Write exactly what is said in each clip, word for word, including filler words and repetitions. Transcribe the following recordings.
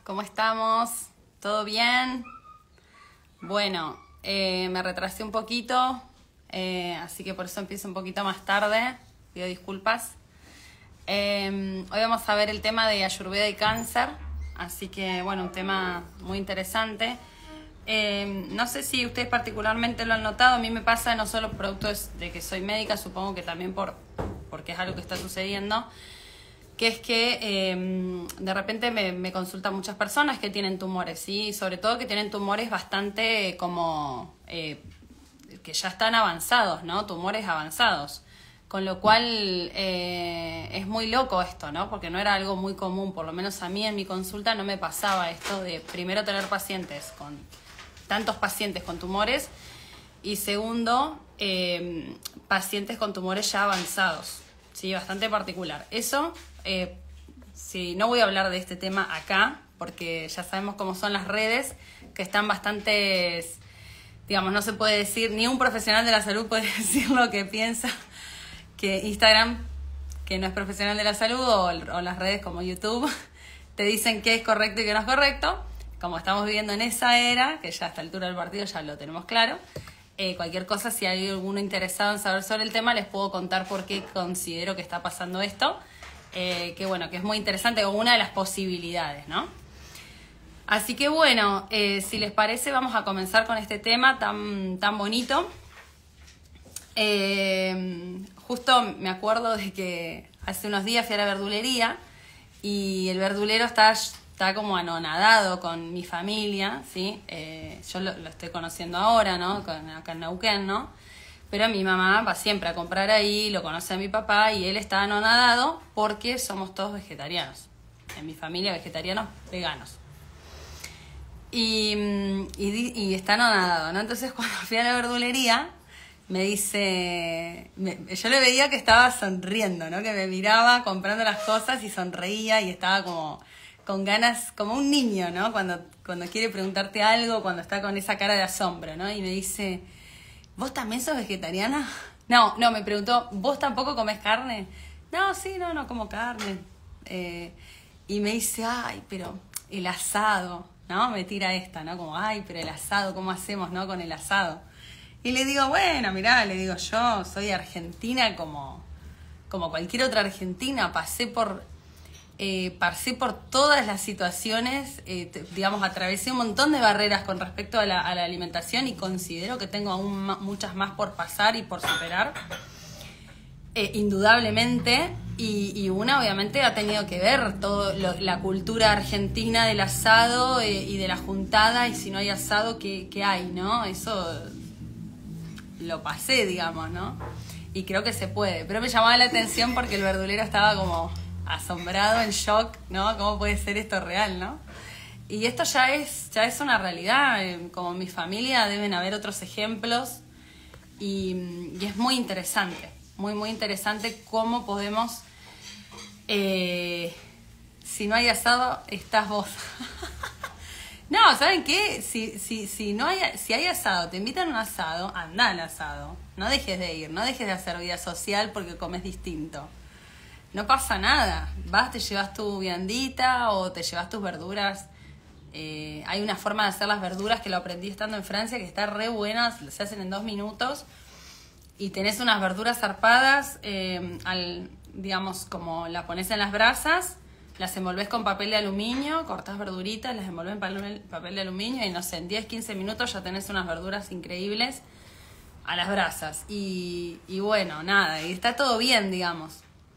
¿cómo estamos? ¿Todo bien? Bueno, eh, me retrasé un poquito, eh, así que por eso empiezo un poquito más tarde, pido disculpas. Eh, hoy vamos a ver el tema de Ayurveda y cáncer, así que bueno, un tema muy interesante. Eh, no sé si ustedes particularmente lo han notado, a mí me pasa no solo producto de que soy médica, supongo que también por porque es algo que está sucediendo, que es que eh, de repente me, me consultan muchas personas que tienen tumores, ¿sí? Sobre todo que tienen tumores bastante como eh, que ya están avanzados, ¿no? Tumores avanzados. Con lo cual eh, es muy loco esto, ¿no? Porque no era algo muy común, por lo menos a mí en mi consulta no me pasaba esto de primero tener pacientes con tantos pacientes con tumores y segundo, eh, pacientes con tumores ya avanzados, ¿sí? Bastante particular. Eso, eh, sí, no voy a hablar de este tema acá, porque ya sabemos cómo son las redes, que están bastante, digamos, no se puede decir, ni un profesional de la salud puede decir lo que piensa, que Instagram, que no es profesional de la salud, o, o las redes como YouTube, te dicen qué es correcto y qué no es correcto. Como estamos viviendo en esa era, que ya a esta altura del partido ya lo tenemos claro, eh, cualquier cosa, si hay alguno interesado en saber sobre el tema, les puedo contar por qué considero que está pasando esto, eh, que bueno, que es muy interesante, o una de las posibilidades, ¿no? Así que bueno, eh, si les parece, vamos a comenzar con este tema tan, tan bonito. Eh, justo me acuerdo de que hace unos días fui a la verdulería y el verdulero está, está como anonadado con mi familia, ¿sí? Eh, yo lo, lo estoy conociendo ahora, ¿no? Con, acá en Neuquén, ¿no? Pero mi mamá va siempre a comprar ahí, lo conoce a mi papá y él está anonadado porque somos todos vegetarianos. En mi familia, vegetarianos, veganos. Y, y, y está anonadado, ¿no? Entonces cuando fui a la verdulería me dice, me, yo le veía que estaba sonriendo, ¿no? Que me miraba comprando las cosas y sonreía y estaba como con ganas, como un niño, ¿no? Cuando, cuando quiere preguntarte algo, cuando está con esa cara de asombro, ¿no? Y me dice, ¿vos también sos vegetariana? No, no, me preguntó, ¿vos tampoco comés carne? No, sí, no, no como carne. Eh, y me dice, ay, pero el asado, ¿no? Me tira esta, ¿no? Como, ay, pero el asado, ¿cómo hacemos, no? Con el asado. Y le digo, bueno, mirá, le digo, yo soy argentina como, como cualquier otra argentina, pasé por, eh, pasé por todas las situaciones, eh, te, digamos, atravesé un montón de barreras con respecto a la, a la alimentación y considero que tengo aún ma- muchas más por pasar y por superar, eh, indudablemente, y, y una obviamente ha tenido que ver todo lo, la cultura argentina del asado eh, y de la juntada, y si no hay asado, ¿qué, qué hay, no? Eso lo pasé, digamos, ¿no? Y creo que se puede. Pero me llamaba la atención porque el verdulero estaba como asombrado, en shock, ¿no? ¿Cómo puede ser esto real, no? Y esto ya es, ya es una realidad. Como en mi familia deben haber otros ejemplos. Y, y es muy interesante, muy, muy interesante cómo podemos... Eh, si no hay asado, estás vos. No, ¿saben qué? Si, si, si, no hay, si hay asado, te invitan a un asado, anda al asado. No dejes de ir, no dejes de hacer vida social porque comes distinto. No pasa nada. Vas, te llevas tu viandita o te llevas tus verduras. Eh, hay una forma de hacer las verduras que lo aprendí estando en Francia que está re buena, se hacen en dos minutos. Y tenés unas verduras zarpadas, eh, al, digamos, como la pones en las brasas, las envolvés con papel de aluminio, cortás verduritas, las envolvés en papel de aluminio y no sé, en diez, quince minutos ya tenés unas verduras increíbles a las brasas. Y, y bueno, nada, y está todo bien, digamos.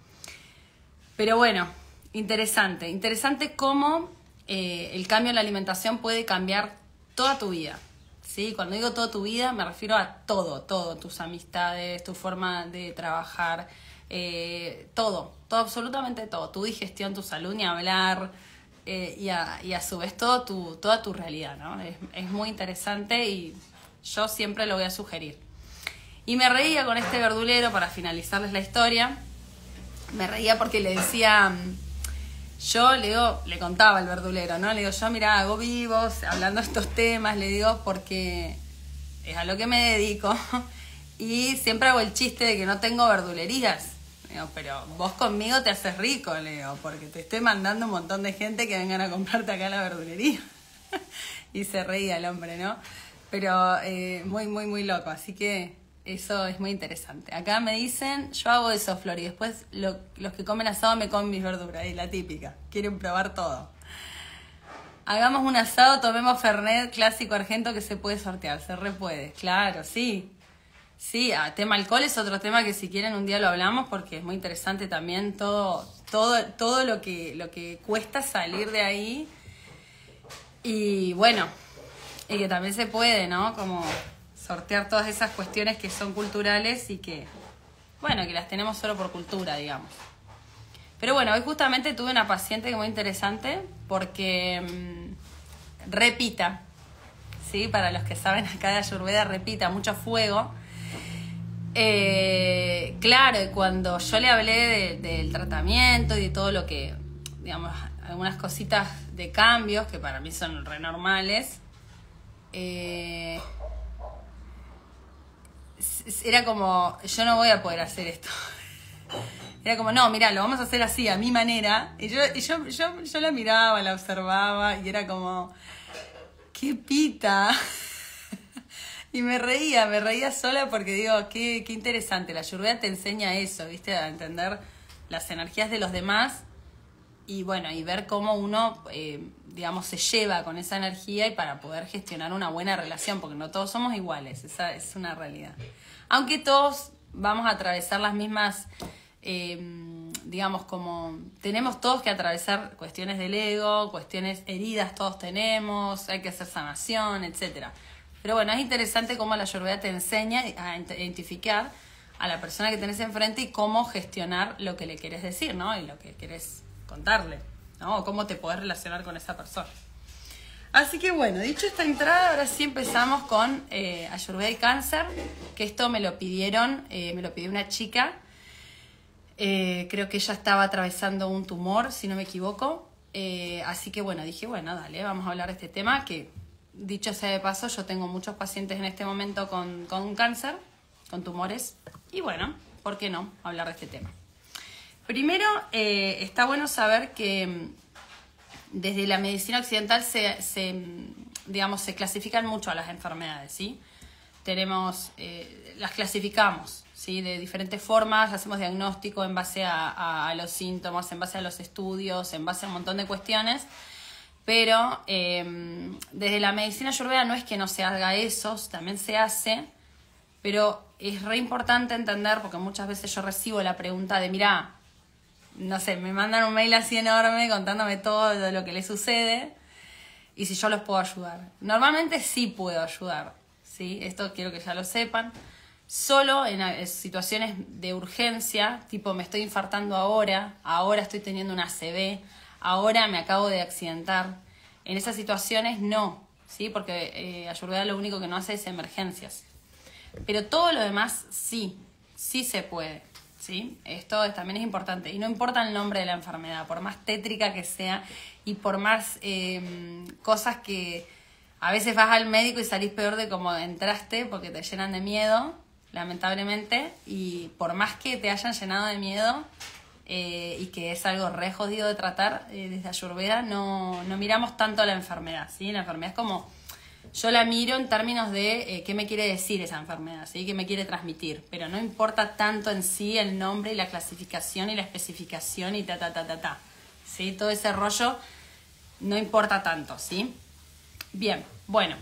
Pero bueno, interesante. Interesante cómo eh, el cambio en la alimentación puede cambiar toda tu vida. ¿Sí? Cuando digo toda tu vida me refiero a todo, todo, tus amistades, tu forma de trabajar, eh, todo, todo, absolutamente todo, tu digestión, tu salud, ni hablar, eh, y, a, y a su vez todo tu, toda tu realidad, ¿no? Es, es muy interesante y yo siempre lo voy a sugerir. Y me reía con este verdulero, para finalizarles la historia, me reía porque le decía... Yo le digo, le contaba al verdulero, ¿no? Le digo, yo mirá, hago vivos, hablando de estos temas, le digo, porque es a lo que me dedico. Y siempre hago el chiste de que no tengo verdulerías, Digo, pero vos conmigo te haces rico, Leo, porque te estoy mandando un montón de gente que vengan a comprarte acá a la verdulería. Y se reía el hombre, ¿no? Pero eh, muy, muy, muy loco, así que eso es muy interesante. Acá me dicen, yo hago eso, Flor, y después lo, los que comen asado me comen mis verduras, y la típica, quieren probar todo. Hagamos un asado, tomemos Fernet clásico argento que se puede sortear, se re puede, claro, sí. Sí, a tema alcohol es otro tema que si quieren un día lo hablamos porque es muy interesante también todo, todo, todo lo que, lo que cuesta salir de ahí. Y bueno, y que también se puede, ¿no? Como sortear todas esas cuestiones que son culturales y que, bueno, que las tenemos solo por cultura, digamos. Pero bueno, hoy justamente tuve una paciente muy interesante porque mmm, repita, ¿sí? Para los que saben acá de Ayurveda, repita, mucho fuego. Eh, claro, y cuando yo le hablé de, del tratamiento y de todo lo que, digamos, algunas cositas de cambios que para mí son re normales, eh, era como, yo no voy a poder hacer esto. Era como, no, mirá, lo vamos a hacer así, a mi manera. Y yo, y yo, yo, yo la miraba, la observaba y era como, qué pita. Y me reía, me reía sola porque digo, qué, qué interesante. La Ayurveda te enseña eso, ¿viste? A entender las energías de los demás y bueno, y ver cómo uno, eh, digamos, se lleva con esa energía y para poder gestionar una buena relación, porque no todos somos iguales, esa es una realidad. Aunque todos vamos a atravesar las mismas, eh, digamos, como tenemos todos que atravesar cuestiones del ego, cuestiones heridas todos tenemos, hay que hacer sanación, etcétera. Pero bueno, es interesante cómo la Ayurveda te enseña a identificar a la persona que tenés enfrente y cómo gestionar lo que le querés decir, ¿no? Y lo que querés contarle, ¿no? O cómo te podés relacionar con esa persona. Así que bueno, dicho esta entrada, ahora sí empezamos con eh, Ayurveda y cáncer, que esto me lo pidieron, eh, me lo pidió una chica. Eh, creo que ella estaba atravesando un tumor, si no me equivoco. Eh, así que bueno, dije, bueno, dale, vamos a hablar de este tema que... Dicho sea de paso, yo tengo muchos pacientes en este momento con, con cáncer, con tumores, y bueno, ¿por qué no hablar de este tema? Primero, eh, está bueno saber que desde la medicina occidental se, se, digamos, se clasifican mucho a las enfermedades, ¿sí? Tenemos, eh, las clasificamos, ¿sí? De diferentes formas, hacemos diagnóstico en base a, a, a los síntomas, en base a los estudios, en base a un montón de cuestiones. Pero eh, desde la medicina ayurveda no es que no se haga eso, también se hace, pero es re importante entender, porque muchas veces yo recibo la pregunta de, mirá, no sé, me mandan un mail así enorme contándome todo lo que les sucede y si yo los puedo ayudar. Normalmente sí puedo ayudar, ¿sí? Esto quiero que ya lo sepan. Solo en situaciones de urgencia, tipo me estoy infartando ahora, ahora estoy teniendo una A C V, ahora me acabo de accidentar. En esas situaciones no, ¿sí? Porque eh, Ayurveda lo único que no hace es emergencias. Pero todo lo demás sí, sí se puede, ¿sí? Esto es, también es importante. Y no importa el nombre de la enfermedad, por más tétrica que sea y por más eh, cosas que a veces vas al médico y salís peor de como entraste porque te llenan de miedo, lamentablemente, y por más que te hayan llenado de miedo... Eh, y que es algo re jodido de tratar, eh, desde Ayurveda no, no miramos tanto a la enfermedad, ¿sí? La enfermedad es como, yo la miro en términos de eh, qué me quiere decir esa enfermedad, ¿sí? Qué me quiere transmitir, pero no importa tanto en sí el nombre y la clasificación y la especificación y ta, ta, ta, ta, ta, ¿sí? Todo ese rollo no importa tanto, ¿sí? Bien, bueno.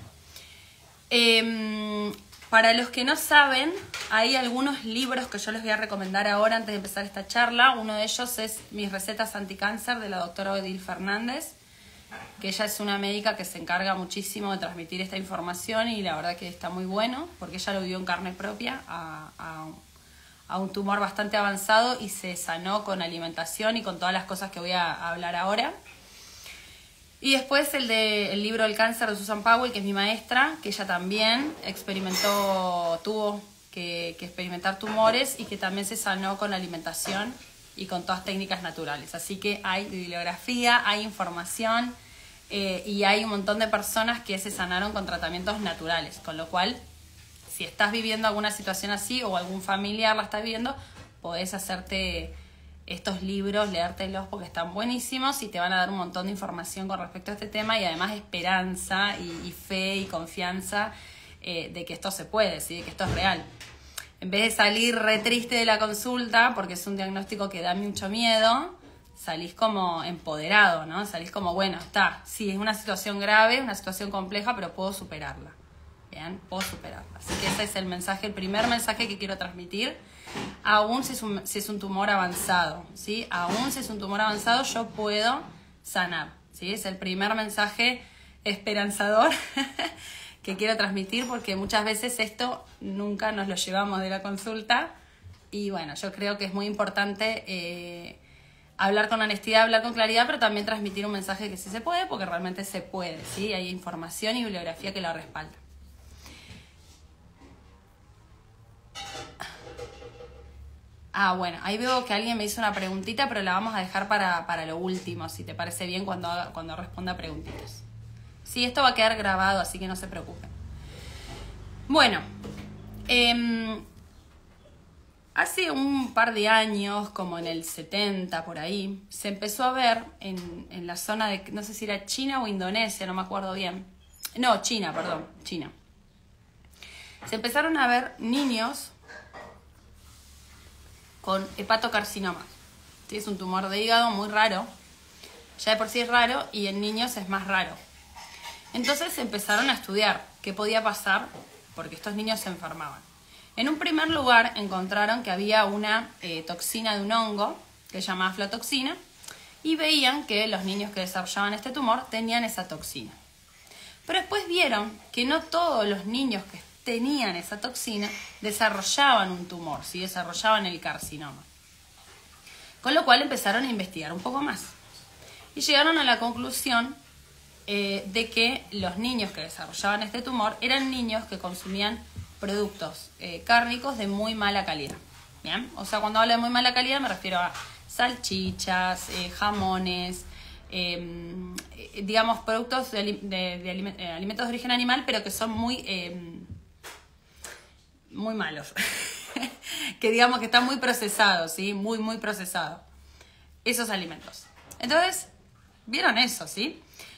Eh, Para los que no saben, hay algunos libros que yo les voy a recomendar ahora antes de empezar esta charla. Uno de ellos es Mis recetas anticáncer, de la doctora Odile Fernández, que ella es una médica que se encarga muchísimo de transmitir esta información y la verdad que está muy bueno, porque ella lo vivió en carne propia a, a, a un tumor bastante avanzado y se sanó con alimentación y con todas las cosas que voy a hablar ahora. Y después el de el libro El cáncer de Susan Powell, que es mi maestra, que ella también experimentó, tuvo que, que experimentar tumores y que también se sanó con alimentación y con todas técnicas naturales. Así que hay bibliografía, hay información eh, y hay un montón de personas que se sanaron con tratamientos naturales. Con lo cual, si estás viviendo alguna situación así o algún familiar la está viviendo, podés hacerte estos libros, leértelos porque están buenísimos y te van a dar un montón de información con respecto a este tema y además esperanza y, y fe y confianza eh, de que esto se puede, ¿sí? De que esto es real. En vez de salir re triste de la consulta porque es un diagnóstico que da mucho miedo, salís como empoderado, ¿no? Salís como, bueno, está, sí, es una situación grave, una situación compleja, pero puedo superarla. Bien, puedo superarla. Así que ese es el mensaje, el primer mensaje que quiero transmitir. Aún si es un, si es un tumor avanzado, ¿sí? Aún si es un tumor avanzado, yo puedo sanar, ¿sí? Es el primer mensaje esperanzador que quiero transmitir porque muchas veces esto nunca nos lo llevamos de la consulta y bueno, yo creo que es muy importante eh, hablar con honestidad, hablar con claridad, pero también transmitir un mensaje que sí se puede porque realmente se puede, ¿sí? Hay información y bibliografía que lo respalda. Ah, bueno, ahí veo que alguien me hizo una preguntita, pero la vamos a dejar para, para lo último, si te parece bien, cuando, haga, cuando responda preguntitas. Sí, esto va a quedar grabado, así que no se preocupen. Bueno, eh, hace un par de años, como en el setenta, por ahí, se empezó a ver en, en la zona de, no sé si era China o Indonesia, no me acuerdo bien. No, China, perdón, China. Se empezaron a ver niños con hepatocarcinoma. ¿Sí? Es un tumor de hígado muy raro. Ya de por sí es raro y en niños es más raro. Entonces empezaron a estudiar qué podía pasar porque estos niños se enfermaban. En un primer lugar encontraron que había una eh, toxina de un hongo que se llama aflatoxina y veían que los niños que desarrollaban este tumor tenían esa toxina. Pero después vieron que no todos los niños que tenían esa toxina desarrollaban un tumor, ¿sí? Desarrollaban el carcinoma. Con lo cual empezaron a investigar un poco más. Y llegaron a la conclusión eh, de que los niños que desarrollaban este tumor eran niños que consumían productos eh, cárnicos de muy mala calidad. ¿Bien? O sea, cuando hablo de muy mala calidad me refiero a salchichas, eh, jamones, eh, digamos, productos de, de, de aliment eh, alimentos de origen animal, pero que son muy... Eh, muy malos, que digamos que están muy procesados, ¿sí? Muy, muy procesados, esos alimentos. Entonces, vieron eso, ¿sí?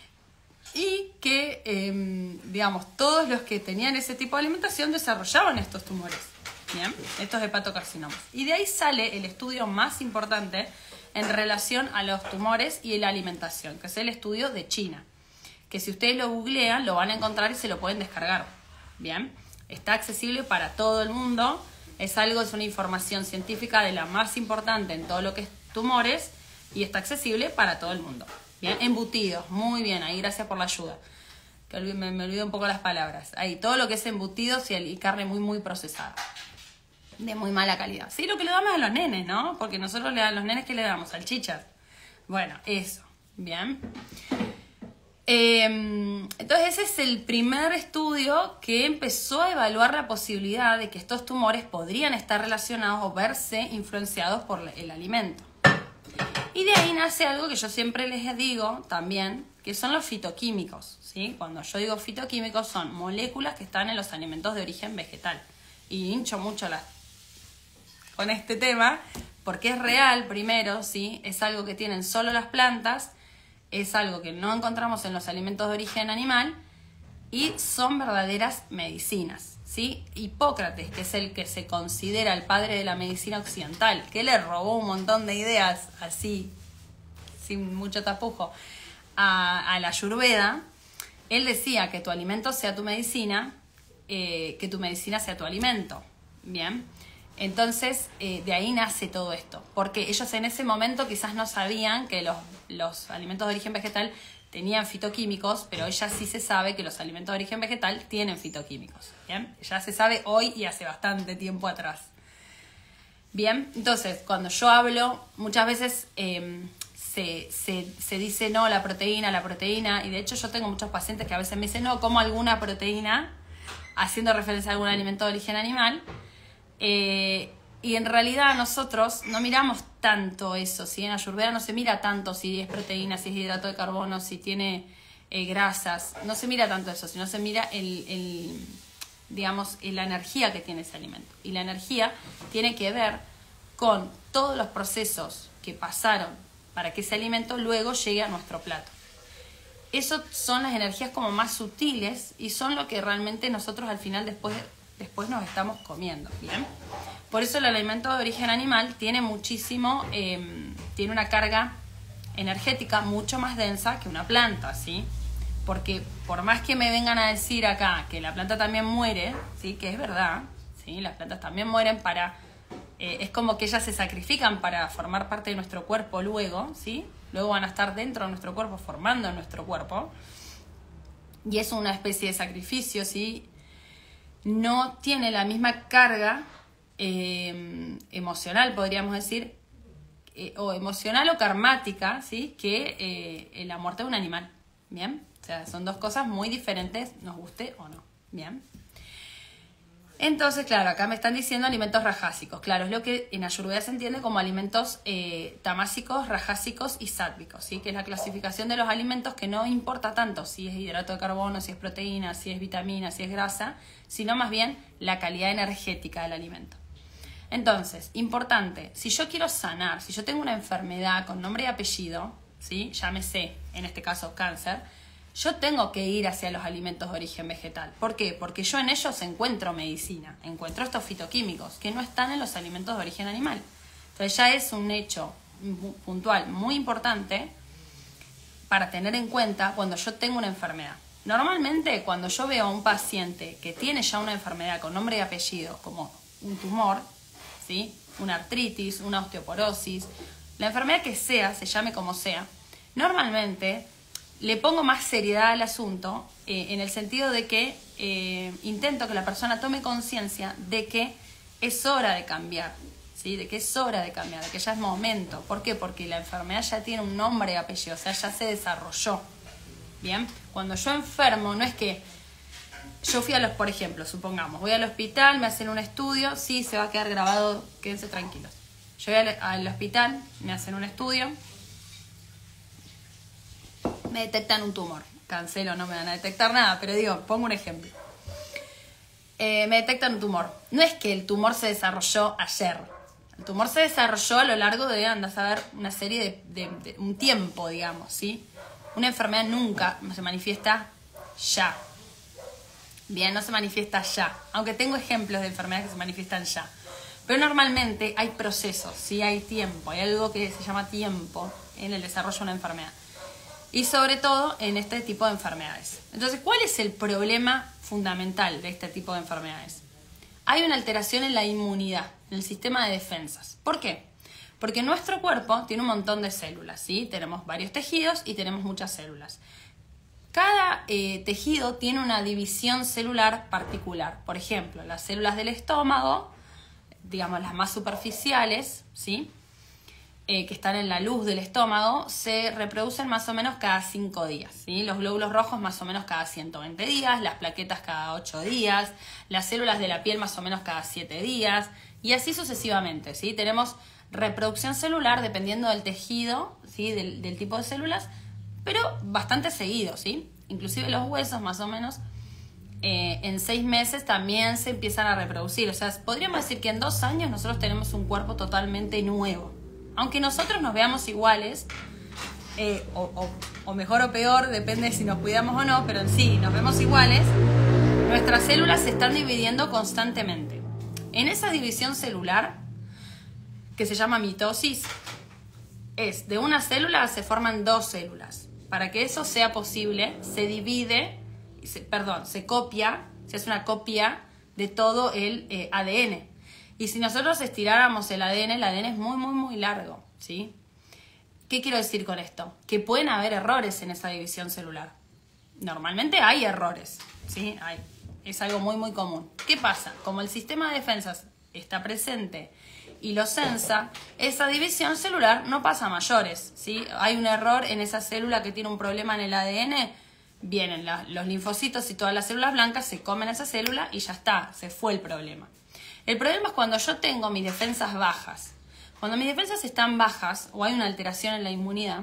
Y que, eh, digamos, todos los que tenían ese tipo de alimentación desarrollaban estos tumores, ¿bien? Estos hepatocarcinomas. Y de ahí sale el estudio más importante en relación a los tumores y la alimentación, que es el estudio de China, que si ustedes lo googlean, lo van a encontrar y se lo pueden descargar, ¿bien? Está accesible para todo el mundo, es algo, es una información científica de la más importante en todo lo que es tumores y está accesible para todo el mundo. Bien, embutidos, muy bien, ahí gracias por la ayuda. Que me, me olvidé un poco las palabras. Ahí, todo lo que es embutidos y, el, y carne muy, muy procesada. De muy mala calidad. Sí, lo que le damos a los nenes, ¿no? Porque nosotros le, a los nenes, ¿qué le damos? Salchichas. Bueno, eso, bien. Eh, entonces ese es el primer estudio que empezó a evaluar la posibilidad de que estos tumores podrían estar relacionados o verse influenciados por el alimento. Y de ahí nace algo que yo siempre les digo también, que son los fitoquímicos, ¿sí? Cuando yo digo fitoquímicos son moléculas que están en los alimentos de origen vegetal. Y hincho mucho las... con este tema porque es real primero, ¿sí? Es algo que tienen solo las plantas. Es algo que no encontramos en los alimentos de origen animal y son verdaderas medicinas, ¿sí? Hipócrates, que es el que se considera el padre de la medicina occidental, que le robó un montón de ideas así, sin mucho tapujo, a, a la Ayurveda, él decía que tu alimento sea tu medicina, eh, que tu medicina sea tu alimento, ¿bien? Entonces, eh, de ahí nace todo esto, porque ellos en ese momento quizás no sabían que los, los alimentos de origen vegetal tenían fitoquímicos, pero ya sí se sabe que los alimentos de origen vegetal tienen fitoquímicos, ¿bien? Ya se sabe hoy y hace bastante tiempo atrás. Bien, entonces, cuando yo hablo, muchas veces eh, se, se, se dice, no, la proteína, la proteína, y de hecho yo tengo muchos pacientes que a veces me dicen, no, como alguna proteína, haciendo referencia a algún alimento de origen animal. Eh, y en realidad nosotros no miramos tanto eso, ¿sí? En Ayurveda no se mira tanto si es proteína, si es hidrato de carbono, si tiene eh, grasas, no se mira tanto eso, sino se mira el, el, digamos, la energía que tiene ese alimento. Y la energía tiene que ver con todos los procesos que pasaron para que ese alimento luego llegue a nuestro plato. Esas son las energías como más sutiles y son lo que realmente nosotros al final después, después nos estamos comiendo, ¿bien? Por eso el alimento de origen animal tiene muchísimo, eh, tiene una carga energética mucho más densa que una planta, ¿sí? Porque por más que me vengan a decir acá que la planta también muere, ¿sí? Que es verdad, ¿sí? Las plantas también mueren para... Eh, es como que ellas se sacrifican para formar parte de nuestro cuerpo luego, ¿sí? Luego van a estar dentro de nuestro cuerpo, formando nuestro cuerpo. Y es una especie de sacrificio, ¿sí? No tiene la misma carga eh, emocional, podríamos decir, eh, o emocional o karmática, ¿sí? Que eh, la muerte de un animal, ¿bien? O sea, son dos cosas muy diferentes, nos guste o no, ¿bien? Entonces, claro, acá me están diciendo alimentos rajásicos. Claro, es lo que en Ayurveda se entiende como alimentos eh, tamásicos, rajásicos y sáttvicos, ¿sí? Que es la clasificación de los alimentos que no importa tanto si es hidrato de carbono, si es proteína, si es vitamina, si es grasa, sino más bien la calidad energética del alimento. Entonces, importante, si yo quiero sanar, si yo tengo una enfermedad con nombre y apellido, ¿sí? Llámese, en este caso, cáncer, yo tengo que ir hacia los alimentos de origen vegetal. ¿Por qué? Porque yo en ellos encuentro medicina, encuentro estos fitoquímicos que no están en los alimentos de origen animal. Entonces ya es un hecho puntual muy importante para tener en cuenta cuando yo tengo una enfermedad. Normalmente cuando yo veo a un paciente que tiene ya una enfermedad con nombre y apellido, como un tumor, ¿sí? Una artritis, una osteoporosis, la enfermedad que sea, se llame como sea, normalmente le pongo más seriedad al asunto eh, en el sentido de que eh, intento que la persona tome conciencia de que es hora de cambiar, ¿sí? De que es hora de cambiar, de que ya es momento. ¿Por qué? Porque la enfermedad ya tiene un nombre y apellido, o sea, ya se desarrolló. ¿Bien? Cuando yo enfermo, no es que yo fui a los, por ejemplo, supongamos, voy al hospital, me hacen un estudio, sí, se va a quedar grabado, quédense tranquilos. Yo voy al, al hospital, me hacen un estudio, me detectan un tumor. Cancelo, no me van a detectar nada, pero digo, pongo un ejemplo. Eh, me detectan un tumor. No es que el tumor se desarrolló ayer. El tumor se desarrolló a lo largo de, andás a ver, una serie de, de, de un tiempo, digamos, ¿sí? Una enfermedad nunca se manifiesta ya. Bien, no se manifiesta ya. Aunque tengo ejemplos de enfermedades que se manifiestan ya. Pero normalmente hay procesos, ¿sí? Hay tiempo. Hay algo que se llama tiempo en el desarrollo de una enfermedad. Y sobre todo en este tipo de enfermedades. Entonces, ¿cuál es el problema fundamental de este tipo de enfermedades? Hay una alteración en la inmunidad, en el sistema de defensas. ¿Por qué? Porque nuestro cuerpo tiene un montón de células, ¿sí? Tenemos varios tejidos y tenemos muchas células. Cada eh, tejido tiene una división celular particular. Por ejemplo, las células del estómago, digamos las más superficiales, ¿sí? Eh, que están en la luz del estómago, se reproducen más o menos cada cinco días, ¿sí? Los glóbulos rojos más o menos cada ciento veinte días, las plaquetas cada ocho días, las células de la piel más o menos cada siete días, y así sucesivamente, ¿sí? Tenemos reproducción celular dependiendo del tejido, ¿sí? Del, del tipo de células, pero bastante seguido, ¿sí? Inclusive los huesos más o menos eh, en seis meses también se empiezan a reproducir. O sea, podríamos decir que en dos años nosotros tenemos un cuerpo totalmente nuevo. Aunque nosotros nos veamos iguales, eh, o, o, o mejor o peor, depende de si nos cuidamos o no, pero en sí nos vemos iguales, nuestras células se están dividiendo constantemente. En esa división celular, que se llama mitosis, es de una célula se forman dos células. Para que eso sea posible, se divide, se, perdón, se copia, se hace una copia de todo el eh, A D N. Y si nosotros estiráramos el A D N, el A D N es muy, muy, muy largo, ¿sí? ¿Qué quiero decir con esto? Que pueden haber errores en esa división celular. Normalmente hay errores, ¿sí? Hay. Es algo muy, muy común. ¿Qué pasa? Como el sistema de defensas está presente y lo censa, esa división celular no pasa a mayores, ¿sí? Hay un error en esa célula que tiene un problema en el A D N, vienen la, los linfocitos y todas las células blancas, se comen esa célula y ya está, se fue el problema. El problema es cuando yo tengo mis defensas bajas. Cuando mis defensas están bajas o hay una alteración en la inmunidad,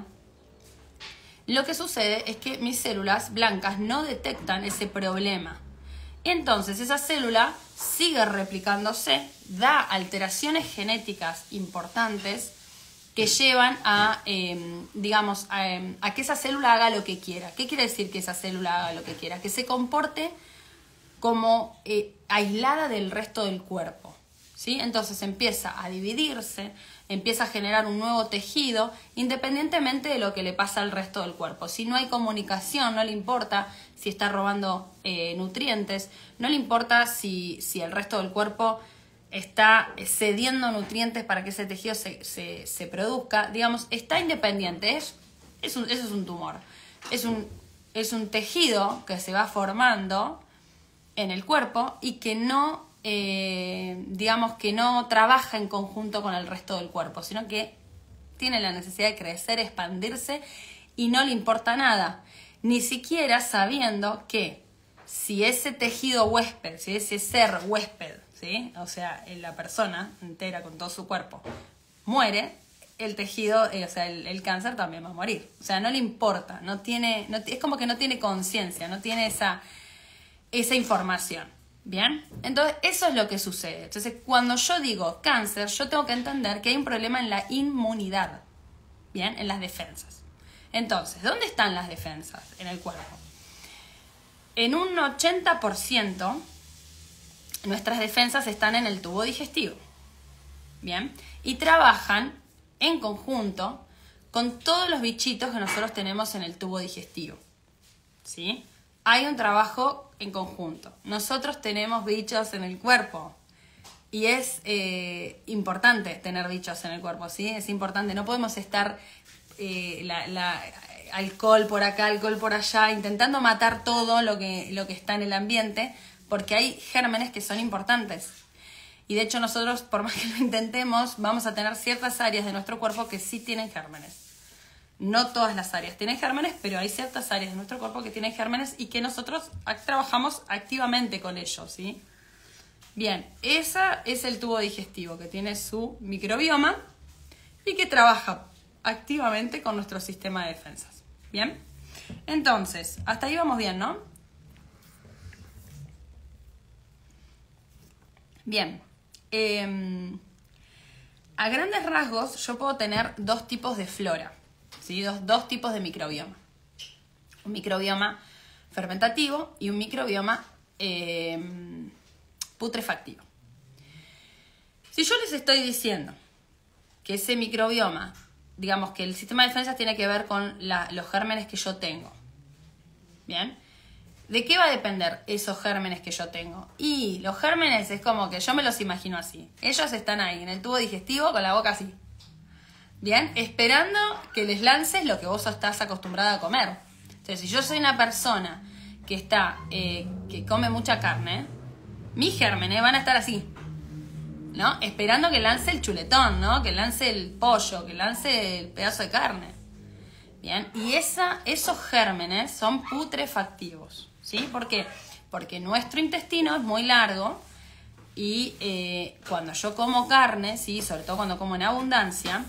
lo que sucede es que mis células blancas no detectan ese problema. Entonces esa célula sigue replicándose, da alteraciones genéticas importantes que llevan a, eh, digamos, a, a que esa célula haga lo que quiera. ¿Qué quiere decir que esa célula haga lo que quiera? Que se comporte como eh, aislada del resto del cuerpo, ¿sí? Entonces empieza a dividirse, empieza a generar un nuevo tejido, independientemente de lo que le pasa al resto del cuerpo. Si no hay comunicación, no le importa si está robando eh, nutrientes, no le importa si, si el resto del cuerpo está cediendo nutrientes para que ese tejido se, se, se produzca, digamos, está independiente, es, es un, eso es un tumor, es un, es un tejido que se va formando en el cuerpo y que no, eh, digamos, que no trabaja en conjunto con el resto del cuerpo, sino que tiene la necesidad de crecer, expandirse y no le importa nada, ni siquiera sabiendo que si ese tejido huésped, si ese ser huésped, ¿sí? O sea, la persona entera con todo su cuerpo muere, el tejido, eh, o sea, el, el cáncer también va a morir. O sea, no le importa, no tiene, no, es como que no tiene conciencia, no tiene esa, esa información. ¿Bien? Entonces, eso es lo que sucede. Entonces, cuando yo digo cáncer, yo tengo que entender que hay un problema en la inmunidad. ¿Bien? En las defensas. Entonces, ¿dónde están las defensas en el cuerpo? En un ochenta por ciento nuestras defensas están en el tubo digestivo. ¿Bien? Y trabajan en conjunto con todos los bichitos que nosotros tenemos en el tubo digestivo. ¿Sí? Hay un trabajo en conjunto. Nosotros tenemos bichos en el cuerpo. Y es eh, importante tener bichos en el cuerpo, ¿sí? Es importante. No podemos estar eh, la, la, alcohol por acá, alcohol por allá, intentando matar todo lo que, lo que está en el ambiente, porque hay gérmenes que son importantes. Y de hecho nosotros, por más que lo intentemos, vamos a tener ciertas áreas de nuestro cuerpo que sí tienen gérmenes. No todas las áreas tienen gérmenes, pero hay ciertas áreas de nuestro cuerpo que tienen gérmenes y que nosotros trabajamos activamente con ellos, ¿sí? Bien, ese es el tubo digestivo que tiene su microbioma y que trabaja activamente con nuestro sistema de defensas. Bien, entonces, hasta ahí vamos bien, ¿no? Bien, eh, a grandes rasgos yo puedo tener dos tipos de flora, ¿sí? Dos, dos tipos de microbioma. Un microbioma fermentativo y un microbioma eh, putrefactivo. Si yo les estoy diciendo que ese microbioma, digamos que el sistema de defensas tiene que ver con la, los gérmenes que yo tengo, ¿bien? ¿De qué va a depender esos gérmenes que yo tengo? Y los gérmenes es como que yo me los imagino así. Ellos están ahí en el tubo digestivo con la boca así, ¿bien? Esperando que les lances lo que vos estás acostumbrada a comer. Entonces, si yo soy una persona que está, eh, que come mucha carne, mis gérmenes van a estar así, ¿no? Esperando que lance el chuletón, ¿no? Que lance el pollo, que lance el pedazo de carne. Bien, y esa, esos gérmenes son putrefactivos, ¿sí? ¿Por qué? Porque nuestro intestino es muy largo y eh, cuando yo como carne, ¿sí? Sobre todo cuando como en abundancia,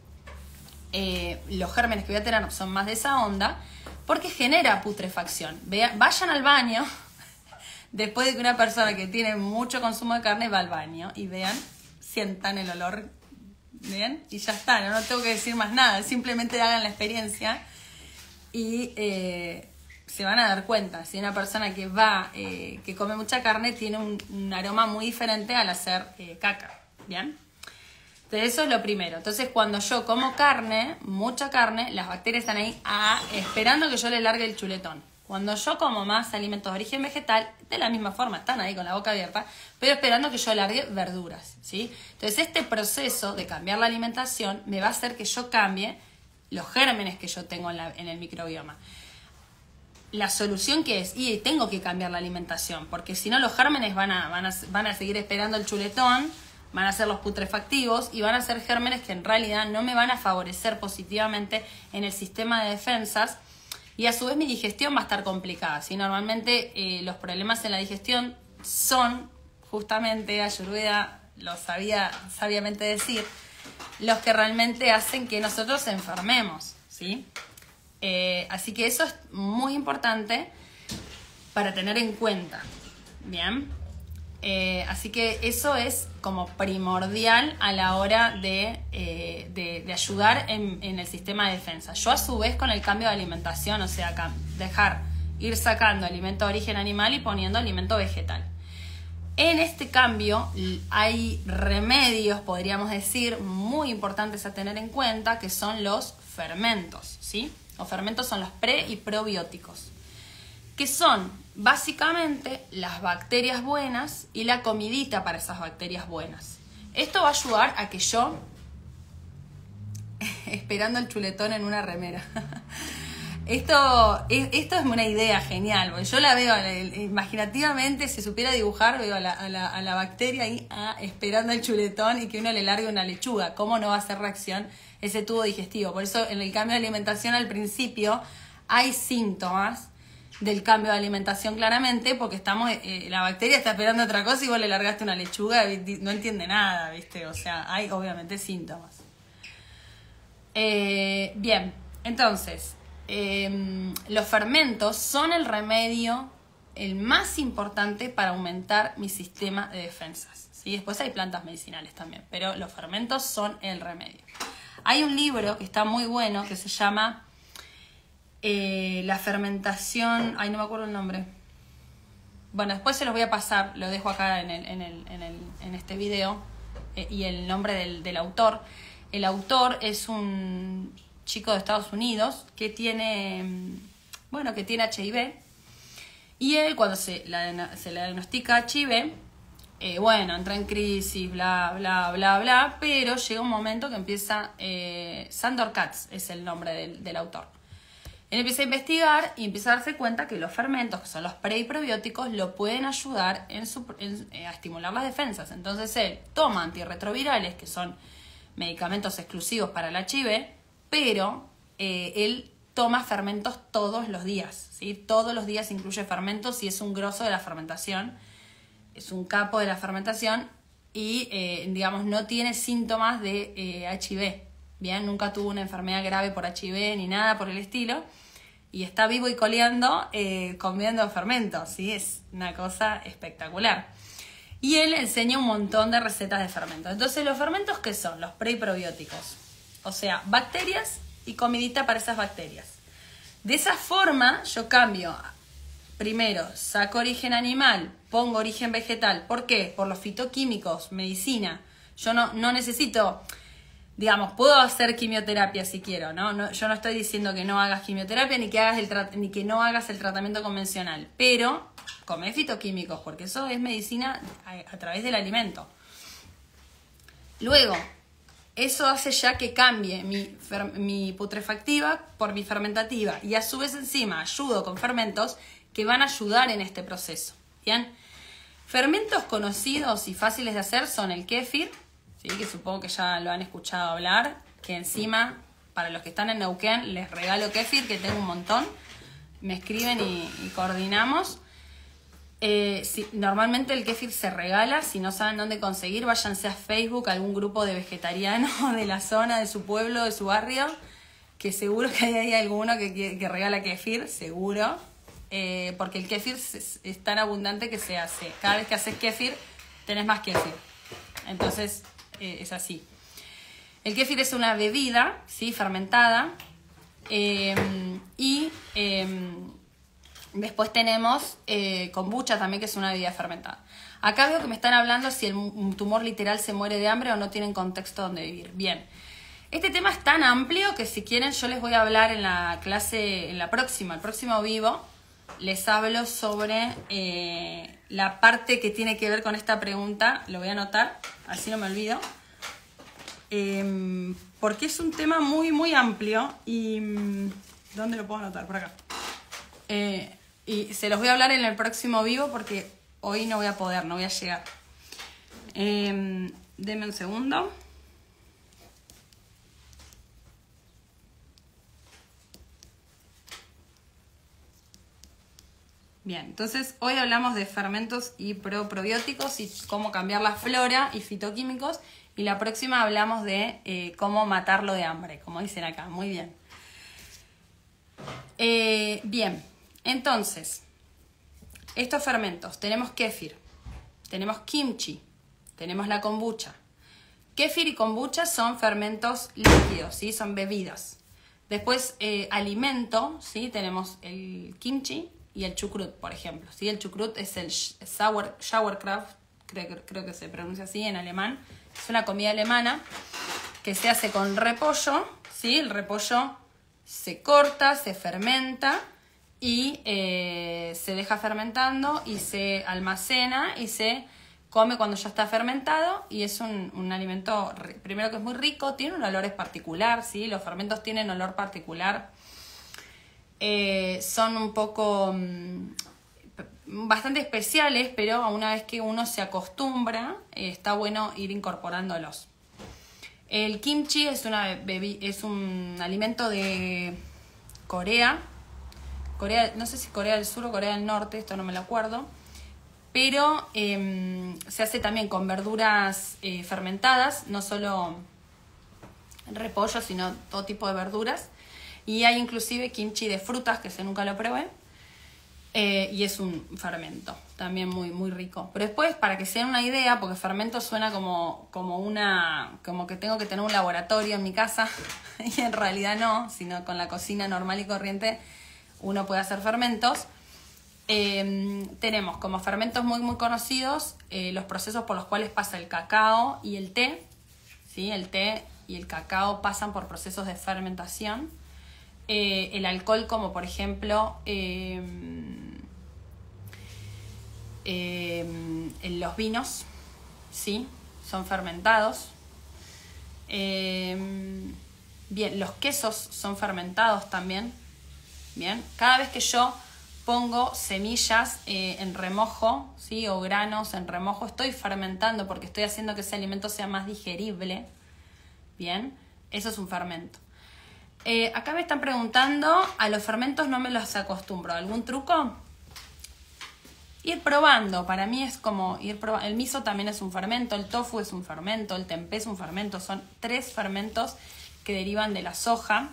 eh, los gérmenes que voy a tener son más de esa onda porque genera putrefacción. Vea, vayan al baño después de que una persona que tiene mucho consumo de carne va al baño y vean, sientan el olor. Bien, y ya está, no, no tengo que decir más nada, simplemente hagan la experiencia y eh, se van a dar cuenta. Si una persona que va, eh, que come mucha carne, tiene un, un aroma muy diferente al hacer eh, caca, ¿bien? Entonces eso es lo primero. Entonces cuando yo como carne, mucha carne, las bacterias están ahí ah, esperando que yo le largue el chuletón. Cuando yo como más alimentos de origen vegetal, de la misma forma, están ahí con la boca abierta, pero esperando que yo largue verduras, ¿sí? Entonces este proceso de cambiar la alimentación me va a hacer que yo cambie los gérmenes que yo tengo en, la, en el microbioma. La solución que es, y tengo que cambiar la alimentación, porque si no los gérmenes van a, van, a, van a seguir esperando el chuletón, van a ser los putrefactivos y van a ser gérmenes que en realidad no me van a favorecer positivamente en el sistema de defensas. Y a su vez mi digestión va a estar complicada, ¿sí? Normalmente eh, los problemas en la digestión son, justamente, Ayurveda lo sabía sabiamente decir, los que realmente hacen que nosotros enfermemos, ¿sí? Eh, así que eso es muy importante para tener en cuenta, Bien. Eh, así que eso es como primordial a la hora de, eh, de, de ayudar en, en el sistema de defensa. Yo a su vez con el cambio de alimentación, o sea, dejar, ir sacando alimento de origen animal y poniendo alimento vegetal. En este cambio hay remedios, podríamos decir, muy importantes a tener en cuenta, que son los fermentos, ¿sí? Los fermentos son los pre y probióticos, que son básicamente las bacterias buenas y la comidita para esas bacterias buenas. Esto va a ayudar a que yo, esperando el chuletón en una remera, esto, esto es una idea genial, porque yo la veo, imaginativamente, si supiera dibujar, veo a la, a la, a la bacteria ahí ah, esperando el chuletón y que uno le largue una lechuga. ¿Cómo no va a hacer reacción ese tubo digestivo? Por eso en el cambio de alimentación al principio hay síntomas del cambio de alimentación claramente, porque estamos eh, la bacteria está esperando otra cosa y vos le largaste una lechuga y no entiende nada, ¿viste? O sea, hay obviamente síntomas. Eh, bien, entonces, eh, los fermentos son el remedio el más importante para aumentar mi sistema de defensas, ¿sí? Después hay plantas medicinales también, pero los fermentos son el remedio. Hay un libro que está muy bueno que se llama Eh, la fermentación, ay no me acuerdo el nombre, bueno después se los voy a pasar, lo dejo acá en, el, en, el, en, el, en este video eh, y el nombre del, del autor. El autor es un chico de Estados Unidos que tiene, bueno, que tiene H I V, y él cuando se, la, se le diagnostica H I V, eh, bueno, entra en crisis, bla, bla, bla, bla, pero llega un momento que empieza, eh, Sandor Katz es el nombre del, del autor. Él empieza a investigar y empieza a darse cuenta que los fermentos, que son los pre y probióticos, lo pueden ayudar en su, en, a estimular las defensas. Entonces él toma antirretrovirales, que son medicamentos exclusivos para el H I V, pero eh, él toma fermentos todos los días, ¿sí? Todos los días incluye fermentos y es un grosso de la fermentación, es un capo de la fermentación y, eh, digamos, no tiene síntomas de eh, H I V. Bien, nunca tuvo una enfermedad grave por H I V ni nada por el estilo. Y está vivo y coleando eh, comiendo fermentos, ¿sí? Es una cosa espectacular. Y él enseña un montón de recetas de fermentos. Entonces, ¿los fermentos qué son? Los pre y probióticos. O sea, bacterias y comidita para esas bacterias. De esa forma, yo cambio. Primero, saco origen animal, pongo origen vegetal. ¿Por qué? Por los fitoquímicos, medicina. Yo no, no necesito... Digamos, puedo hacer quimioterapia si quiero, ¿no? No, yo no estoy diciendo que no hagas quimioterapia ni que, hagas el tra- ni que no hagas el tratamiento convencional, pero come fitoquímicos, porque eso es medicina a, a través del alimento. Luego, eso hace ya que cambie mi, fer- mi putrefactiva por mi fermentativa y a su vez encima ayudo con fermentos que van a ayudar en este proceso, ¿bien? Fermentos conocidos y fáciles de hacer son el kéfir, ¿sí? Que supongo que ya lo han escuchado hablar, que encima, para los que están en Neuquén, les regalo kéfir, que tengo un montón, me escriben y, y coordinamos. Eh, si, normalmente el kéfir se regala, si no saben dónde conseguir, váyanse a Facebook, a algún grupo de vegetarianos de la zona, de su pueblo, de su barrio, que seguro que hay, hay alguno que, que, que regala kéfir, seguro, eh, porque el kéfir es, es tan abundante que se hace. Cada vez que haces kéfir, tenés más kéfir. Entonces... Eh, es así. El kéfir es una bebida, ¿sí? Fermentada. Eh, y eh, después tenemos eh, kombucha también, que es una bebida fermentada. Acá veo que me están hablando si el un tumor literal se muere de hambre o no tienen contexto donde vivir. Bien. Este tema es tan amplio que si quieren yo les voy a hablar en la clase, en la próxima, el próximo vivo, les hablo sobre eh, la parte que tiene que ver con esta pregunta. Lo voy a anotar, así no me olvido. Eh, porque es un tema muy, muy amplio. Y ¿dónde lo puedo anotar? Por acá. Eh, y se los voy a hablar en el próximo vivo porque hoy no voy a poder, no voy a llegar. Eh, denme un segundo. Bien, entonces hoy hablamos de fermentos y pro probióticos y cómo cambiar la flora y fitoquímicos. Y la próxima hablamos de eh, cómo matarlo de hambre, como dicen acá. Muy bien. Eh, bien, entonces, estos fermentos, tenemos kéfir, tenemos kimchi, tenemos la kombucha. Kéfir y kombucha son fermentos líquidos, ¿sí? Son bebidas. Después, eh, alimento, ¿sí? Tenemos el kimchi y el chucrut, por ejemplo, ¿sí? El chucrut es el sour, sauerkraut, creo, creo que se pronuncia así en alemán. Es una comida alemana que se hace con repollo, ¿sí? El repollo se corta, se fermenta y eh, se deja fermentando y se almacena y se come cuando ya está fermentado, y es un, un alimento, primero que es muy rico, tiene un olor particular, ¿sí? Los fermentos tienen olor particular, eh, son un poco mmm, bastante especiales, pero una vez que uno se acostumbra, eh, está bueno ir incorporándolos. El kimchi es, una bebi- es un alimento de Corea, Corea, no sé si Corea del Sur o Corea del Norte, esto no me lo acuerdo, pero eh, se hace también con verduras eh, fermentadas, no solo repollo, sino todo tipo de verduras. Y hay inclusive kimchi de frutas, que ese nunca lo probé, eh, y es un fermento, también muy, muy rico. Pero después, para que se den una idea, porque fermento suena como, como, una, como que tengo que tener un laboratorio en mi casa, y en realidad no, sino con la cocina normal y corriente uno puede hacer fermentos. Eh, tenemos como fermentos muy muy conocidos eh, los procesos por los cuales pasa el cacao y el té, ¿sí? El té y el cacao pasan por procesos de fermentación. Eh, el alcohol, como por ejemplo eh, eh, los vinos, ¿sí? Son fermentados. Eh, bien, los quesos son fermentados también. Bien, cada vez que yo pongo semillas eh, en remojo, ¿sí? O granos en remojo, estoy fermentando porque estoy haciendo que ese alimento sea más digerible. Bien, eso es un fermento. Eh, acá me están preguntando, a los fermentos no me los acostumbro. ¿Algún truco? Ir probando, para mí es como ir probando. El miso también es un fermento, el tofu es un fermento, el tempeh es un fermento. Son tres fermentos que derivan de la soja.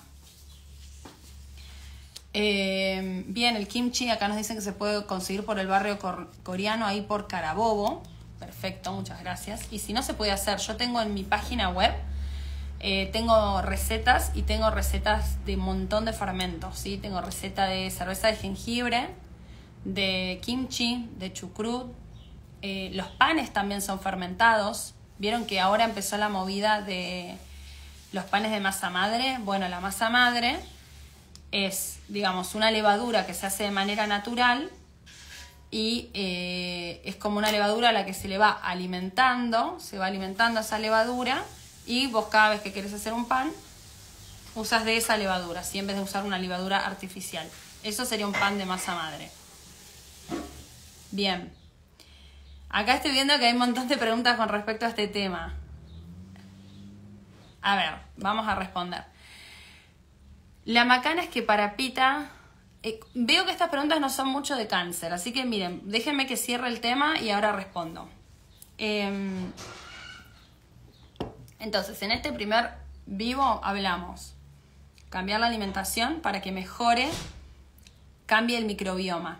Eh, bien, el kimchi, acá nos dicen que se puede conseguir por el barrio cor- coreano, ahí por Carabobo. Perfecto, muchas gracias. Y si no se puede hacer, yo tengo en mi página web, eh, tengo recetas y tengo recetas de un montón de fermentos, ¿sí? Tengo receta de cerveza de jengibre, de kimchi, de chucrut. Eh, los panes también son fermentados. Vieron que ahora empezó la movida de los panes de masa madre. Bueno, la masa madre es, digamos, una levadura que se hace de manera natural y eh, es como una levadura a la que se le va alimentando, se va alimentando esa levadura, y vos cada vez que querés hacer un pan usas de esa levadura, ¿sí? En vez de usar una levadura artificial. Eso sería un pan de masa madre. Bien. Acá estoy viendo que hay un montón de preguntas con respecto a este tema. A ver, vamos a responder. La macana es que para Pita, eh, veo que estas preguntas no son mucho de cáncer, así que miren, déjenme que cierre el tema y ahora respondo. Eh, entonces, en este primer vivo hablamos cambiar la alimentación para que mejore, cambie el microbioma.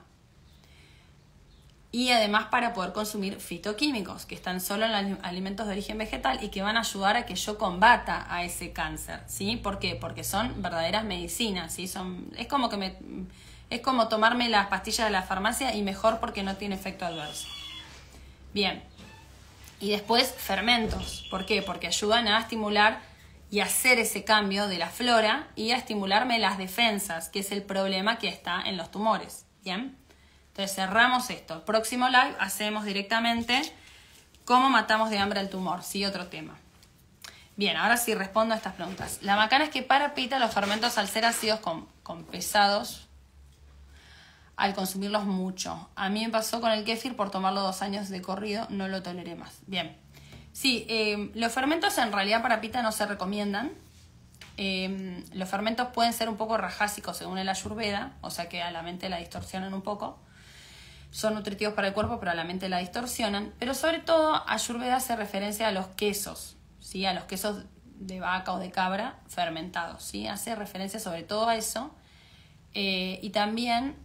Y además para poder consumir fitoquímicos, que están solo en los alimentos de origen vegetal y que van a ayudar a que yo combata a ese cáncer, ¿sí? ¿Por qué? Porque son verdaderas medicinas, ¿sí? Son, es como que me, es como tomarme las pastillas de la farmacia y mejor porque no tiene efecto adverso. Bien. Y después fermentos. ¿Por qué? Porque ayudan a estimular y hacer ese cambio de la flora y a estimularme las defensas, que es el problema que está en los tumores. ¿Bien? Entonces cerramos esto. El próximo live hacemos directamente cómo matamos de hambre el tumor. Sí, otro tema. Bien, ahora sí respondo a estas preguntas. La macana es que para Pita los fermentos, al ser ácidos con, con pesados, al consumirlos mucho. A mí me pasó con el kéfir, por tomarlo dos años de corrido, no lo toleré más. Bien. Sí, eh, los fermentos en realidad para Pita no se recomiendan. Eh, los fermentos pueden ser un poco rajásicos según el Ayurveda, o sea que a la mente la distorsionan un poco. Son nutritivos para el cuerpo, pero a la mente la distorsionan. Pero sobre todo, Ayurveda hace referencia a los quesos, ¿sí? A los quesos de vaca o de cabra fermentados, ¿sí? Hace referencia sobre todo a eso. Eh, y también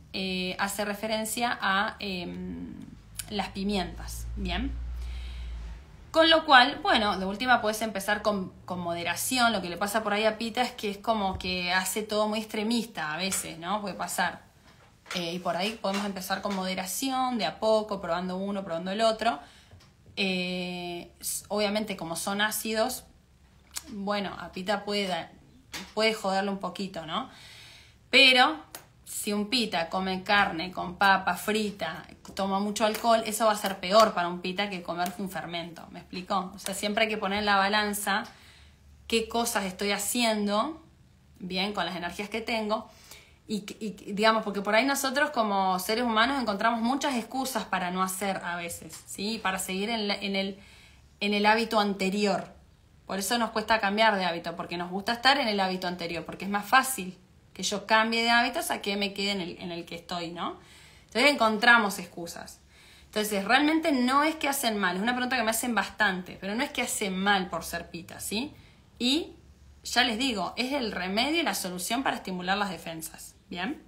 eh, hace referencia a eh, las pimientas, ¿bien? Con lo cual, bueno, de última puedes empezar con, con moderación. Lo que le pasa por ahí a Pita es que es como que hace todo muy extremista a veces, ¿no? Puede pasar. Eh, y por ahí podemos empezar con moderación, de a poco, probando uno, probando el otro. Eh, obviamente, como son ácidos, bueno, a Pita puede, puede joderle un poquito, ¿no? Pero si un Pita come carne con papa frita, toma mucho alcohol, eso va a ser peor para un Pita que comer un fermento. ¿Me explico? O sea, siempre hay que poner en la balanza qué cosas estoy haciendo bien con las energías que tengo. Y, y digamos, porque por ahí nosotros como seres humanos encontramos muchas excusas para no hacer a veces, ¿sí? Para seguir en, la, en, el, en el hábito anterior. Por eso nos cuesta cambiar de hábito, porque nos gusta estar en el hábito anterior, porque es más fácil que yo cambie de hábitos a que me quede en el, en el que estoy, ¿no? Entonces encontramos excusas. Entonces, realmente no es que hacen mal, es una pregunta que me hacen bastante, pero no es que hacen mal por ser Pita, ¿sí? Y ya les digo, es el remedio y la solución para estimular las defensas, ¿bien?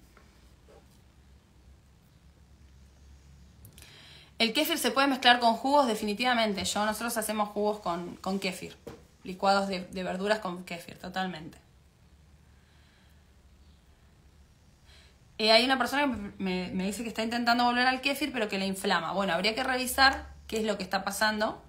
El kéfir se puede mezclar con jugos, definitivamente. Yo, nosotros hacemos jugos con, con kéfir, licuados de, de verduras con kéfir, totalmente. Eh, hay una persona que me, me dice que está intentando volver al kéfir, pero que le inflama. Bueno, habría que revisar qué es lo que está pasando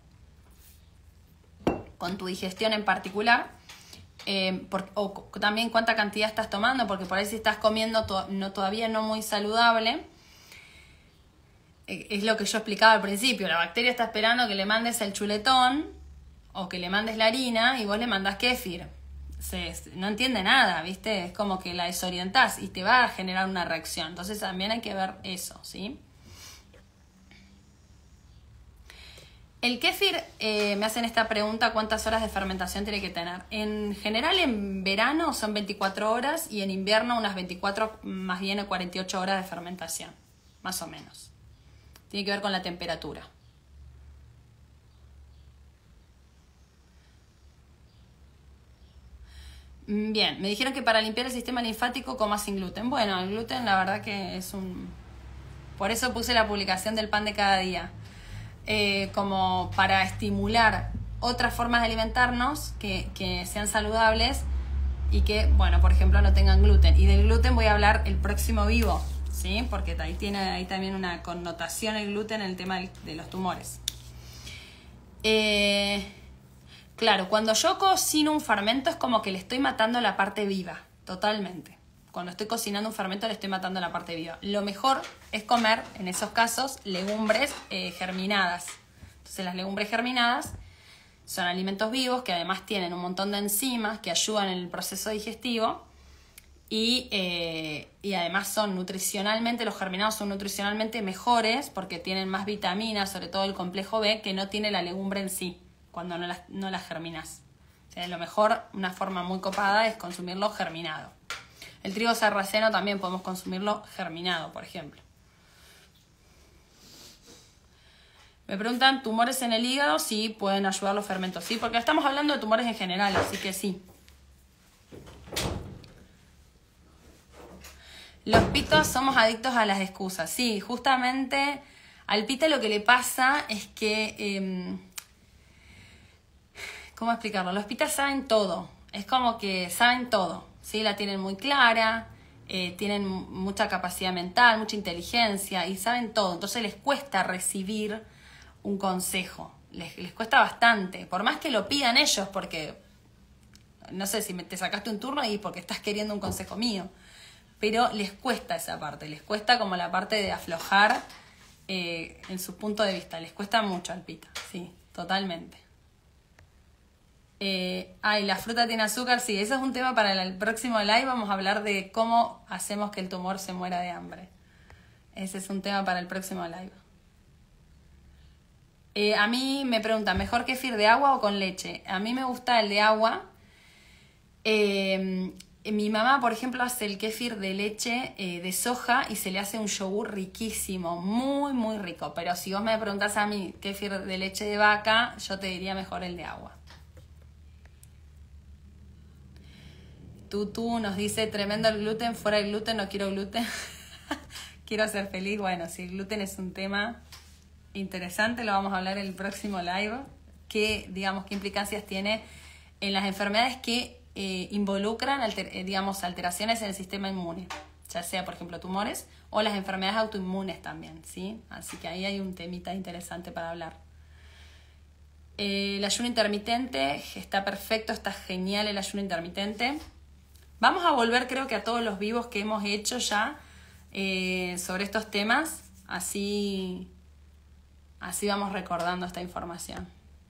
con tu digestión en particular. Eh, por, o también cuánta cantidad estás tomando, porque por ahí si estás comiendo to, no, todavía no muy saludable, eh, es lo que yo explicaba al principio. La bacteria está esperando que le mandes el chuletón o que le mandes la harina y vos le mandás kéfir. Se, no entiende nada, ¿viste? Es como que la desorientás y te va a generar una reacción. Entonces también hay que ver eso, ¿sí? El kéfir, eh, me hacen esta pregunta, ¿cuántas horas de fermentación tiene que tener? En general en verano son veinticuatro horas y en invierno unas veinticuatro, más bien cuarenta y ocho horas de fermentación, más o menos. Tiene que ver con la temperatura. Bien, me dijeron que para limpiar el sistema linfático coma sin gluten. Bueno, el gluten la verdad que es un... Por eso puse la publicación del pan de cada día. Eh, como para estimular otras formas de alimentarnos que, que sean saludables y que, bueno, por ejemplo, no tengan gluten. Y del gluten voy a hablar el próximo vivo, ¿sí? Porque ahí tiene ahí también una connotación el gluten en el tema de, de los tumores. Eh, claro, cuando yo cocino un fermento es como que le estoy matando la parte viva, totalmente. Cuando estoy cocinando un fermento le estoy matando la parte viva. Lo mejor es comer, en esos casos, legumbres eh, germinadas. Entonces las legumbres germinadas son alimentos vivos que además tienen un montón de enzimas que ayudan en el proceso digestivo y, eh, y además son nutricionalmente, los germinados son nutricionalmente mejores porque tienen más vitaminas, sobre todo el complejo B, que no tiene la legumbre en sí cuando no las, no las germinas. O sea, lo mejor, una forma muy copada es consumirlo germinado. El trigo sarraceno también podemos consumirlo germinado, por ejemplo. Me preguntan, ¿tumores en el hígado? Sí, pueden ayudar los fermentos. Sí, porque estamos hablando de tumores en general, así que sí. Los pitos somos adictos a las excusas. Sí, justamente al pita lo que le pasa es que... Eh, ¿cómo explicarlo? Los pitas saben todo. Es como que saben todo. ¿Sí? La tienen muy clara, eh, tienen mucha capacidad mental, mucha inteligencia y saben todo. Entonces les cuesta recibir un consejo, les, les cuesta bastante. Por más que lo pidan ellos, porque, no sé, si me, te sacaste un turno y porque estás queriendo un consejo mío. Pero les cuesta esa parte, les cuesta como la parte de aflojar eh, en su punto de vista. Les cuesta mucho al pita, sí, totalmente. Eh, ay, la fruta tiene azúcar, sí, eso es un tema para el próximo live. Vamos a hablar de cómo hacemos que el tumor se muera de hambre. Ese es un tema para el próximo live. Eh, a mí me preguntan, ¿mejor kéfir de agua o con leche? A mí me gusta el de agua. Eh, mi mamá, por ejemplo, hace el kéfir de leche eh, de soja y se le hace un yogur riquísimo, muy, muy rico. Pero si vos me preguntás a mí kéfir de leche de vaca, yo te diría mejor el de agua. Tutu nos dice, tremendo el gluten, fuera el gluten, no quiero gluten. quiero ser feliz. Bueno, si el gluten es un tema interesante, lo vamos a hablar en el próximo live. ¿Qué, digamos, qué implicancias tiene en las enfermedades que eh, involucran, alter, eh, digamos, alteraciones en el sistema inmune? Ya sea, por ejemplo, tumores o las enfermedades autoinmunes también, ¿sí? Así que ahí hay un temita interesante para hablar. Eh, el ayuno intermitente está perfecto, está genial el ayuno intermitente. Vamos a volver, creo que a todos los vivos que hemos hecho ya eh, sobre estos temas, así, así vamos recordando esta información.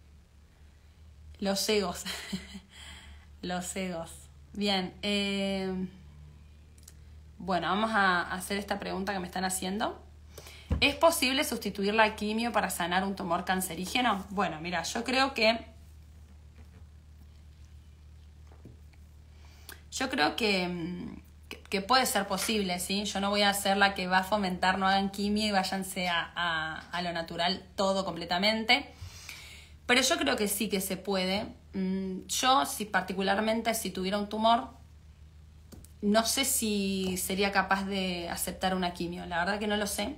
Los egos, los egos. Bien, eh, bueno, vamos a hacer esta pregunta que me están haciendo. ¿Es posible sustituir la quimio para sanar un tumor cancerígeno? Bueno, mira, yo creo que... Yo creo que, que puede ser posible, ¿sí? Yo no voy a ser la que va a fomentar, no hagan quimio y váyanse a, a, a lo natural todo completamente. Pero yo creo que sí que se puede. Yo, si particularmente, si tuviera un tumor, no sé si sería capaz de aceptar una quimio. La verdad que no lo sé.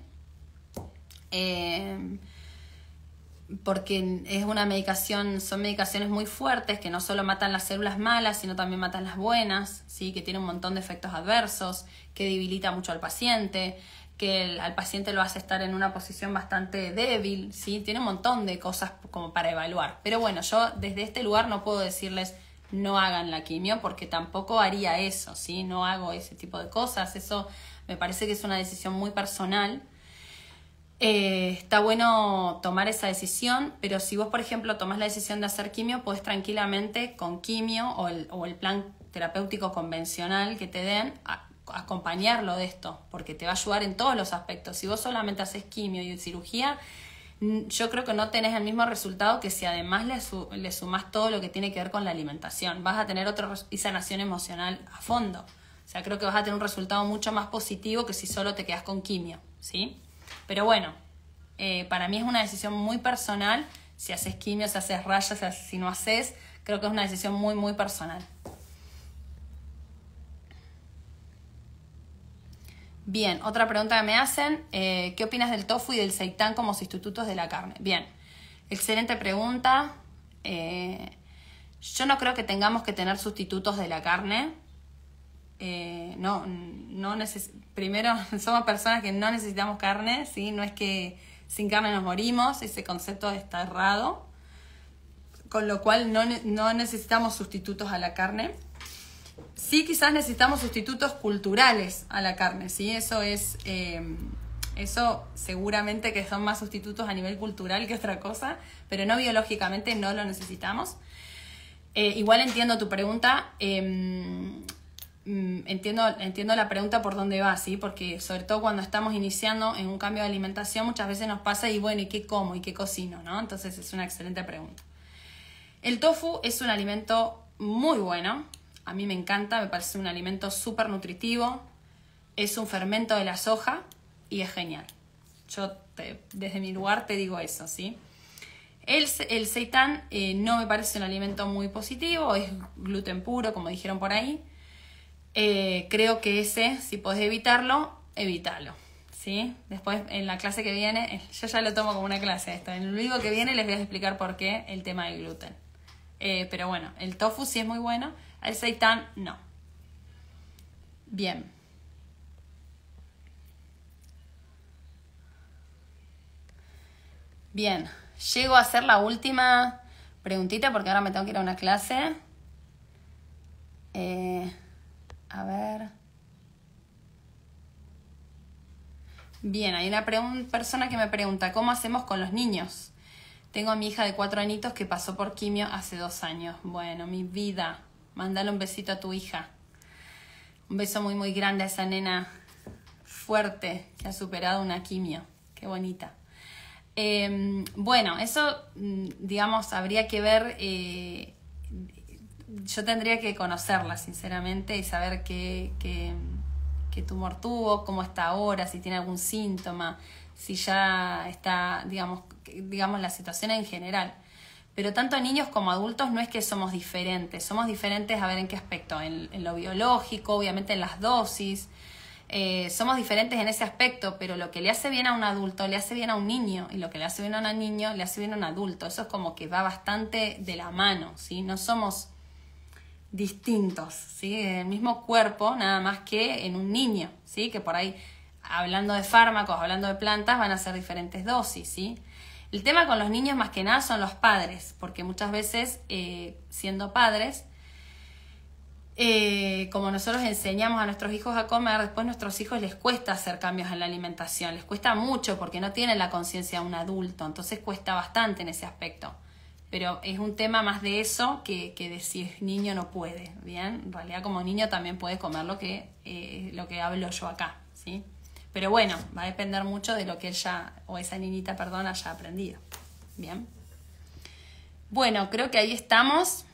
Eh, porque es una medicación, son medicaciones muy fuertes que no solo matan las células malas, sino también matan las buenas, ¿sí? Que tiene un montón de efectos adversos, que debilita mucho al paciente, que el, al paciente lo hace estar en una posición bastante débil, ¿sí? Tiene un montón de cosas como para evaluar. Pero bueno, yo desde este lugar no puedo decirles no hagan la quimio, porque tampoco haría eso, ¿sí? No hago ese tipo de cosas. Eso me parece que es una decisión muy personal. Eh, está bueno tomar esa decisión, pero si vos, por ejemplo, tomás la decisión de hacer quimio, podés tranquilamente con quimio o el, o el plan terapéutico convencional que te den, a, acompañarlo de esto, porque te va a ayudar en todos los aspectos. Si vos solamente haces quimio y cirugía, yo creo que no tenés el mismo resultado que si además le, su, le sumás todo lo que tiene que ver con la alimentación. Vas a tener otra y sanación emocional a fondo. O sea, creo que vas a tener un resultado mucho más positivo que si solo te quedás con quimio, ¿sí? Pero bueno, eh, para mí es una decisión muy personal. Si haces quimio, si haces rayos, si no haces, creo que es una decisión muy, muy personal. Bien, otra pregunta que me hacen, eh, ¿qué opinas del tofu y del seitán como sustitutos de la carne? Bien, excelente pregunta. Eh, yo no creo que tengamos que tener sustitutos de la carne. Eh, no, no neces- primero somos personas que no necesitamos carne, ¿sí? No es que sin carne nos morimos, ese concepto está errado, con lo cual no, no necesitamos sustitutos a la carne. Sí, quizás necesitamos sustitutos culturales a la carne, ¿sí? Eso es, eh, eso seguramente que son más sustitutos a nivel cultural que otra cosa, pero no biológicamente no lo necesitamos. Eh, igual entiendo tu pregunta. Eh, Entiendo, entiendo la pregunta por dónde va, ¿sí? Porque sobre todo cuando estamos iniciando en un cambio de alimentación muchas veces nos pasa y bueno, ¿y qué como? ¿Y qué cocino? ¿No? Entonces es una excelente pregunta. El tofu es un alimento muy bueno, a mí me encanta, me parece un alimento súper nutritivo, es un fermento de la soja y es genial. Yo te, desde mi lugar te digo eso, ¿sí? El, el seitán eh, no me parece un alimento muy positivo, es gluten puro, como dijeron por ahí. Eh, creo que ese, si podés evitarlo, evítalo, ¿sí? Después, en la clase que viene, yo ya lo tomo como una clase esto, en el vivo que viene les voy a explicar por qué el tema del gluten. Eh, pero bueno, el tofu sí es muy bueno, el seitán no. Bien. Bien, llego a hacer la última preguntita porque ahora me tengo que ir a una clase. Eh... A ver. Bien, hay una persona que me pregunta, ¿cómo hacemos con los niños? Tengo a mi hija de cuatro añitos que pasó por quimio hace dos años. Bueno, mi vida, mándale un besito a tu hija. Un beso muy, muy grande a esa nena fuerte que ha superado una quimio. Qué bonita. Eh, bueno, eso, digamos, habría que ver... Eh, yo tendría que conocerla, sinceramente, y saber qué, qué, qué tumor tuvo, cómo está ahora, si tiene algún síntoma, si ya está, digamos, digamos la situación en general. Pero tanto niños como adultos no es que somos diferentes, somos diferentes a ver en qué aspecto, en, en lo biológico, obviamente en las dosis, Eh, somos diferentes en ese aspecto, pero lo que le hace bien a un adulto le hace bien a un niño, y lo que le hace bien a un niño le hace bien a un adulto. Eso es como que va bastante de la mano, ¿sí? No somos distintos, ¿sí? En el mismo cuerpo, nada más que en un niño, ¿sí? Que por ahí, hablando de fármacos, hablando de plantas, van a ser diferentes dosis, ¿sí? El tema con los niños más que nada son los padres, porque muchas veces, eh, siendo padres, Eh, como nosotros enseñamos a nuestros hijos a comer, después a nuestros hijos les cuesta hacer cambios en la alimentación, les cuesta mucho porque no tienen la conciencia de un adulto, entonces cuesta bastante en ese aspecto. Pero es un tema más de eso que, que de si es niño no puede, ¿bien? En realidad como niño también puede comer lo que, eh, lo que hablo yo acá, ¿sí? Pero bueno, va a depender mucho de lo que ella, o esa niñita, perdón, haya aprendido, ¿bien? Bueno, creo que ahí estamos.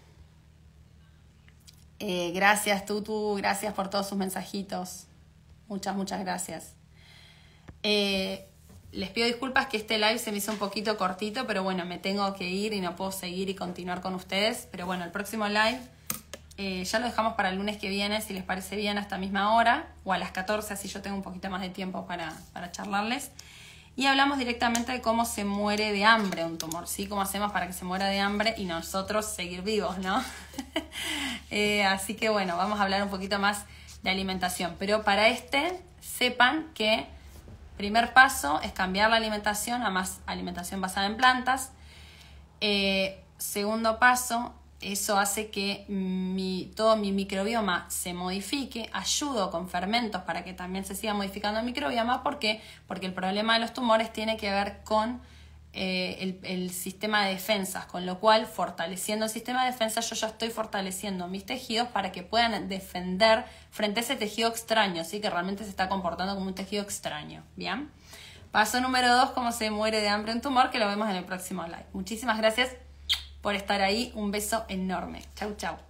Eh, gracias, Tutu, gracias por todos sus mensajitos. Muchas, muchas gracias. Eh, les pido disculpas que este live se me hizo un poquito cortito, pero bueno, me tengo que ir y no puedo seguir y continuar con ustedes. Pero bueno, el próximo live eh, ya lo dejamos para el lunes que viene, si les parece bien, a esta misma hora, o a las catorce, así yo tengo un poquito más de tiempo para, para charlarles. Y hablamos directamente de cómo se muere de hambre un tumor, ¿sí? Cómo hacemos para que se muera de hambre y nosotros seguir vivos, ¿no? eh, así que bueno, vamos a hablar un poquito más de alimentación. Pero para este, sepan que primer paso es cambiar la alimentación a más alimentación basada en plantas. Eh, segundo paso, eso hace que mi, todo mi microbioma se modifique. Ayudo con fermentos para que también se siga modificando el microbioma. ¿Por qué? Porque el problema de los tumores tiene que ver con eh, el, el sistema de defensas, con lo cual, fortaleciendo el sistema de defensas, yo ya estoy fortaleciendo mis tejidos para que puedan defender frente a ese tejido extraño, ¿sí? Que realmente se está comportando como un tejido extraño, ¿bien? Paso número dos, cómo se muere de hambre un tumor, que lo vemos en el próximo live. Muchísimas gracias por estar ahí. Un beso enorme. Chau, chau.